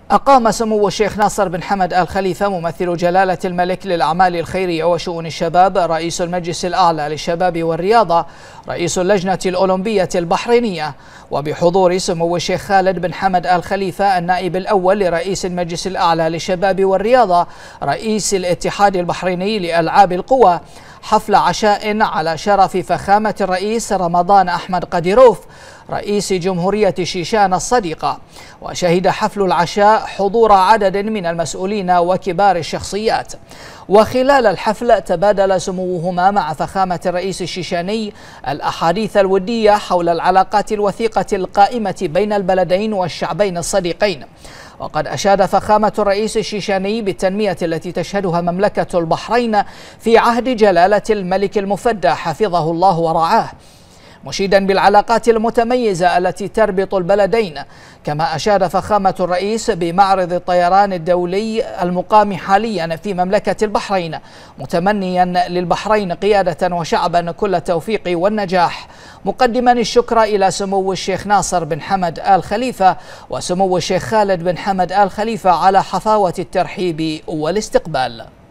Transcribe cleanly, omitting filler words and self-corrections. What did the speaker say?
أقام سمو الشيخ ناصر بن حمد آل خليفة ممثل جلالة الملك للأعمال الخيرية وشؤون الشباب، رئيس المجلس الأعلى للشباب والرياضة، رئيس اللجنة الأولمبية البحرينية، وبحضور سمو الشيخ خالد بن حمد آل خليفة النائب الأول لرئيس المجلس الأعلى للشباب والرياضة، رئيس الاتحاد البحريني لألعاب القوى، حفل عشاء على شرف فخامة الرئيس رمضان أحمد قديروف رئيس جمهورية شيشان الصديقة. وشهد حفل العشاء حضور عدد من المسؤولين وكبار الشخصيات. وخلال الحفل تبادل سموهما مع فخامة الرئيس الشيشاني الأحاديث الودية حول العلاقات الوثيقة القائمة بين البلدين والشعبين الصديقين. وقد أشاد فخامة الرئيس الشيشاني بالتنمية التي تشهدها مملكة البحرين في عهد جلالة الملك المفدى حفظه الله ورعاه، مشيدا بالعلاقات المتميزة التي تربط البلدين. كما أشاد فخامة الرئيس بمعرض الطيران الدولي المقام حاليا في مملكة البحرين، متمنيا للبحرين قيادة وشعبا كل التوفيق والنجاح، مقدما الشكر إلى سمو الشيخ ناصر بن حمد آل خليفة وسمو الشيخ خالد بن حمد آل خليفة على حفاوة الترحيب والاستقبال.